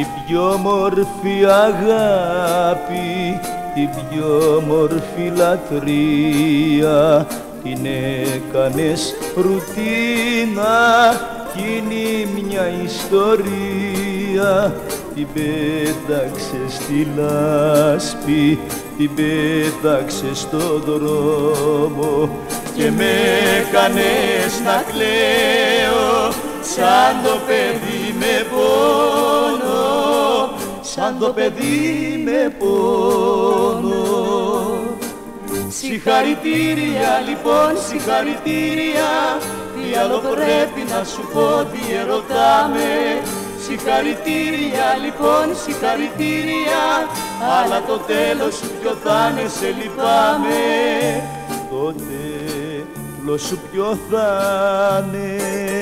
την πιο όμορφη αγάπη, την πιο όμορφη λατρεία την έκανες ρουτίνα κι είναι μια ιστορία. Την πέταξες στη λάσπη, την πέταξες στο δρόμο και με έκανες να κλαίω σαν το παιδί με πόνο, σαν το παιδί με πόνο. Συγχαρητήρια λοιπόν, συγχαρητήρια, τι άλλο πρέπει να σου πω, τι ερωτά με. Συγχαρητήρια λοιπόν, συγχαρητήρια, αλλά το τέλος σου ποιο θα είναι, σε λυπάμαι. Το τέλος σου ποιο θα είναι.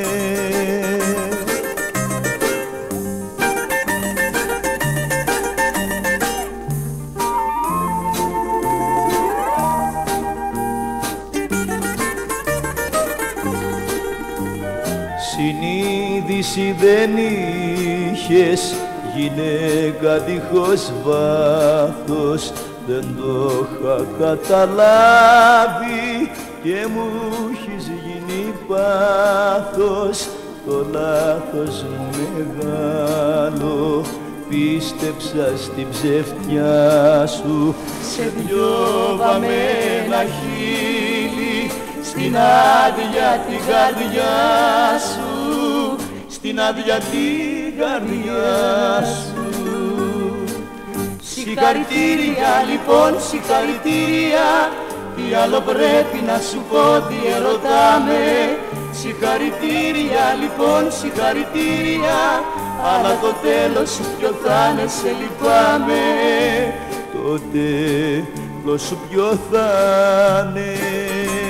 Συνείδηση δεν είχες, γυναίκα δίχως βάθος, δεν το είχα καταλάβει και μου έχεις γίνει πάθος. Το λάθος μου μεγάλο, πίστεψα στην ψευτιά σου, σε δυο βαμμένα χείλη, στην άδεια την καρδιά σου, στην άδεια την καρδιά σου. Συγχαρητήρια λοιπόν, συγχαρητήρια, τι άλλο πρέπει να σου πω, τι ερωτάμε. Συγχαρητήρια λοιπόν, συγχαρητήρια, αλλά το τέλος σου ποιο θα είναι, σε λυπάμαι. Το τέλος σου ποιο θα είναι.